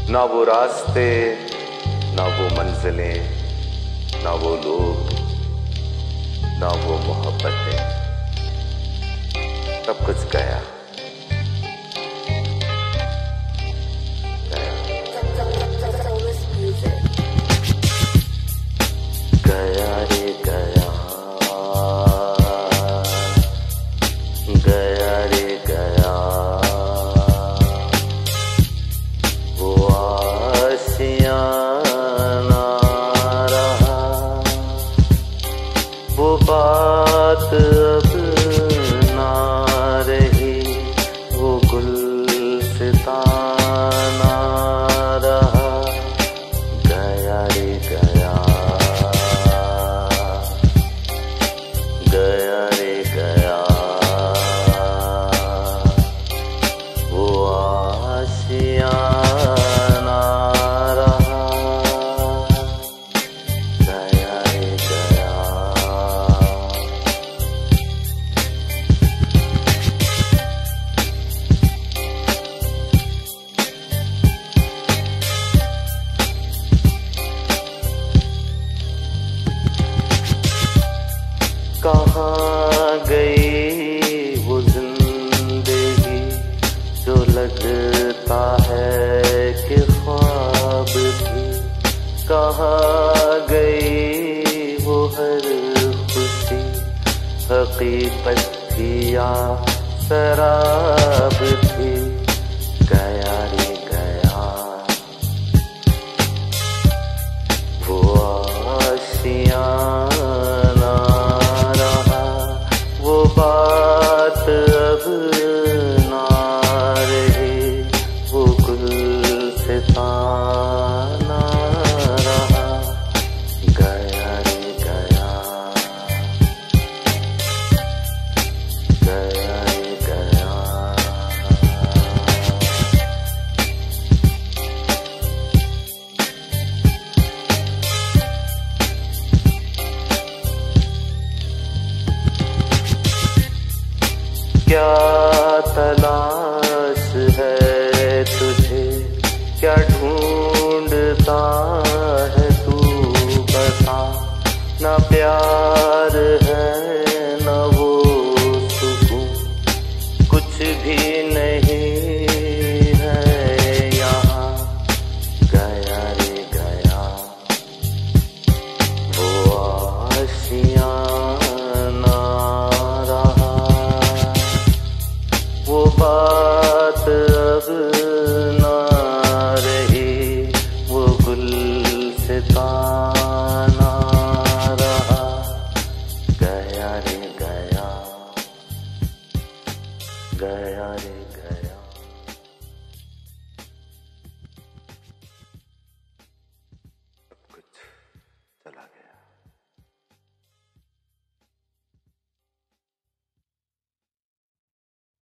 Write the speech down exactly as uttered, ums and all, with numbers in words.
ना वो रास्ते, ना वो मंजिलें, ना वो लोग, ना वो मोहब्बतें, सब कुछ गया। गया रे गया, गया रे गया, वो आशियाना रहा, वो बात अब ना रही, वो गुलसिता ना रहा। गया रे गया, गया रे गया, वो आशियाना रहा। गया रे गया, कहाँ गई वो जिंदगी जो लगता है कि ख्वाब थी। कहाँ गई वो हर खुशी, हकीकत थी या शराब थी। गया रे गया, वो आशियाना बात अब ना रही, वो गुलसिता ना रहा। गया रे गया, गया रे गया, क्या तलाश है तुझे, क्या ढूंढता है तू बता। ना प्यार है न वो सुकून, कुछ भी नहीं है यहाँ। गया रे गया, वो आशियाना रहा, वो बात अब ना रही, वो गुलसिता ना रहा। गया रे गया, गया रे गया।